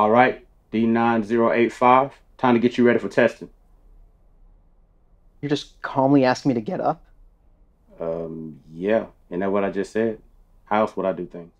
All right, D9085, time to get you ready for testing. You're just calmly asking me to get up? Yeah, isn't that what I just said? How else would I do things?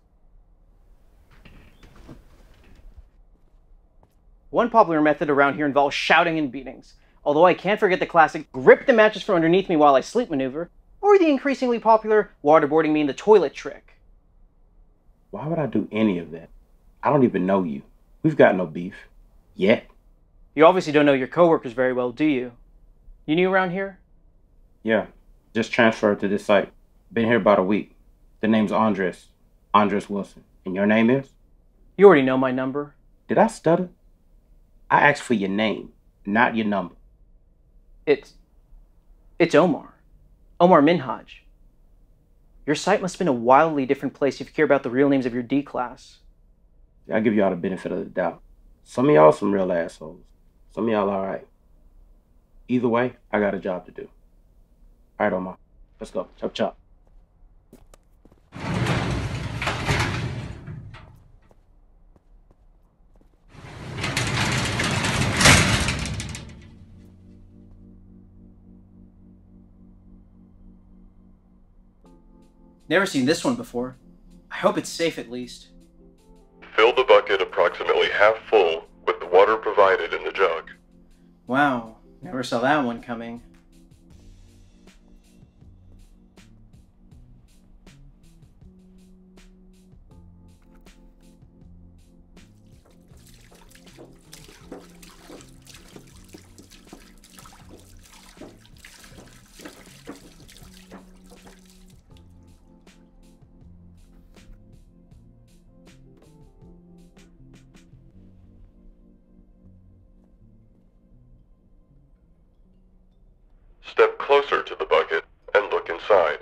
One popular method around here involves shouting and beatings, although I can't forget the classic grip the mattress from underneath me while I sleep maneuver, or the increasingly popular waterboarding me in the toilet trick. Why would I do any of that? I don't even know you. We've got no beef. Yet. You obviously don't know your coworkers very well, do you? You new around here? Yeah, just transferred to this site. Been here about a week. The name's Andres. Andres Wilson. And your name is? You already know my number. Did I stutter? I asked for your name, not your number. It's Omar. Omar Minhaj. Your site must have been a wildly different place if you care about the real names of your D class. I'll give y'all the benefit of the doubt. Some of y'all some real assholes. Some of y'all alright. Either way, I got a job to do. Alright, Omar. Let's go. Chop chop. Never seen this one before. I hope it's safe at least. Fill the bucket approximately half full with the water provided in the jug. Wow, never saw that one coming. Step closer to the bucket and look inside.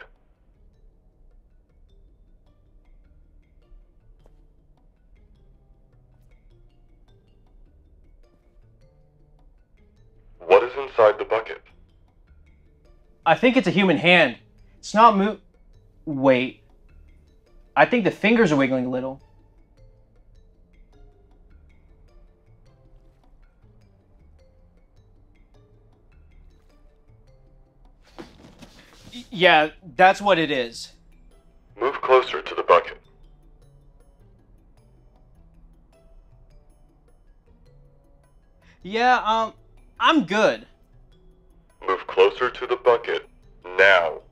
What is inside the bucket? I think it's a human hand. It's not Wait. I think the fingers are wiggling a little. Yeah, that's what it is. Move closer to the bucket. Yeah, I'm good. Move closer to the bucket now.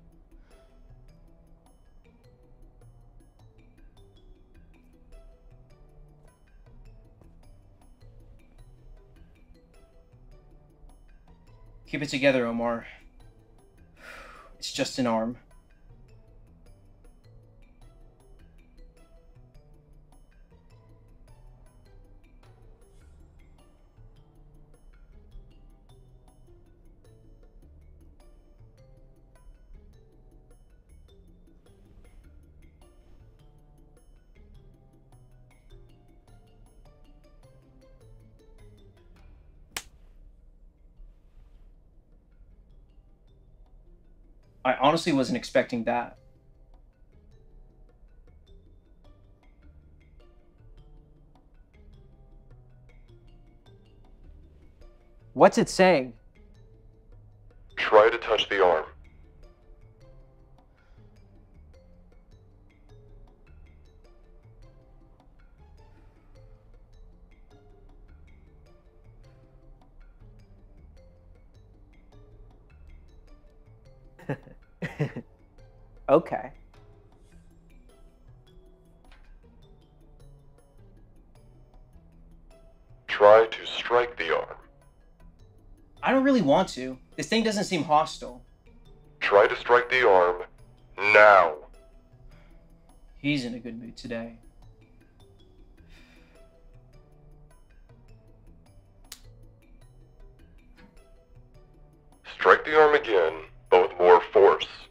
Keep it together, Omar. It's just an arm. I honestly wasn't expecting that. What's it saying? Try to touch the arm. Okay. Try to strike the arm. I don't really want to. This thing doesn't seem hostile. Try to strike the arm now. He's in a good mood today. Strike the arm again, but with more force.